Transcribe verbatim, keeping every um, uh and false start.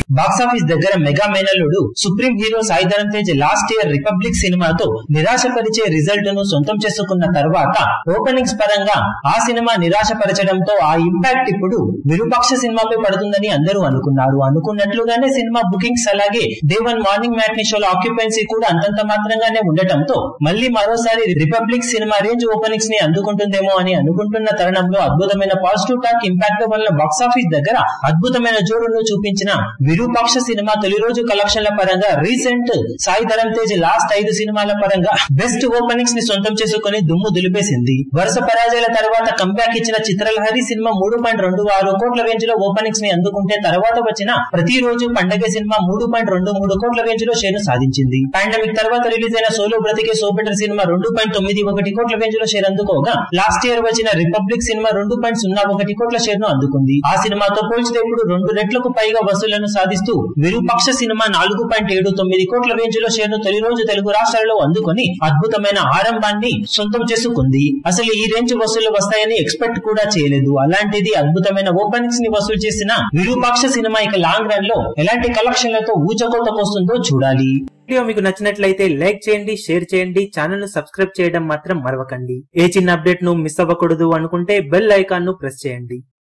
Box office దగ్గర mega మేనల్లుడు supreme hero Sai Dharam Tej last year Republic సినిమాతో నిరాశపరిచే రిజల్ట్ ను సొంతం చేసుకున్న తర్వాత ఓపెనింగ్స్ పరంగా ఆ సినిమా నిరాశపరచడంతో ఆ ఇంపాక్ట్ ఇప్పుడు విరూపాక్ష సినిమాపై పడుతుందని అందరూ అనుకున్నారు. అనుకున్నట్లుగానే సినిమా బుకింగ్స్ అలాగే డే వన్ మార్నింగ్ మ్యాట్నీ షోల ఆక్యుపెన్సీ కూడా అంతంత మాత్రంగానే ఉండటంతో మళ్లీ మరోసారి రిపబ్లిక్ సినిమా రేంజ్ ఓపెనింగ్స్ ని అందుకుంటుందేమో అని అనుకుంటున్న తరుణంలో అద్భుతమైన పాజిటివ్ టాక్ ఇంపాక్ట్ వల్ల బాక్సాఫీస్ దగ్గర అద్భుతమైన జోరును చూపించిన విరూపాక్ష సినిమా తొలి రోజు కలెక్షన్ల పరంగా రీసెంట్ సాయి ధరమ్ తేజ్ లాస్ట్ ఐదు సినిమాల పరంగా బెస్ట్ ఓపెనింగ్స్ ని సొంతం చేసుకుని దుమ్ము దులిపేసింది. వరుస పరాజయాల తర్వాత కంబ్యాక్ ఇచ్చిన చిత్రలహరి సినిమా మూడు పాయింట్ రెండు ఆరు కోట్ల రేంజ్ లో ఓపెనింగ్స్ ని అందుకుంటే తర్వాత వచ్చిన ప్రతిరోజు పండగ సినిమా మూడు పాయింట్ రెండు మూడు కోట్ల రేంజ్ లో షేర్ ను సాధించింది. పాండమిక్ తర్వాత రిలీజ్ అయిన సోలో బ్రతికే సోపెటర్ సినిమా రెండు పాయింట్ తొమ్మిది ఒకటి కోట్ల రేంజ్ లో షేర్ అందుకోగా లాస్ట్ ఇయర్ వచ్చిన రిపబ్లిక్ సినిమా రెండు పాయింట్ సున్నా ఒకటి కోట్ల షేర్ ను అందుకుంది. ఆ సినిమాతో పోల్చితే ఇప్పుడు రెండు రెట్లకు పైగా వసూళ్లను సాధిస్తూ విరూపాక్ష సినిమా నాలుగు పాయింట్ ఏడు తొమ్మిది కోట్ల రేంజ్ లో షేర్ ను తొలి రోజు తెలుగు రాష్ట్రాల్లో అందుకుని అద్భుతమైన ఆరంభాన్ని సొంతం చేసుకుంది. అసలు ఈ రేంజ్ వసూళ్లు వస్తాయని ఎక్స్పెక్ట్ కూడా చేయలేదు. అలాంటిది అద్భుతమైన ఓపెనింగ్స్ ని వసూలు చేసిన విరూపాక్ష సినిమా ఇక లాంగ్ రన్ లో ఎలాంటి కలెక్షన్లతో ఊచకోతకొస్తుందో చూడాలి. వీడియో మీకు నచ్చినట్లయితే లైక్ చేయండి, షేర్ చేయండి, ఛానల్ ను సబ్స్క్రైబ్ చేయడం మాత్రం మరవకండి. ఏ చిన్న అప్డేట్ ను మిస్ అవ్వకూడదు అనుకుంటే బెల్ ఐకాన్ ను ప్రెస్ చేయండి.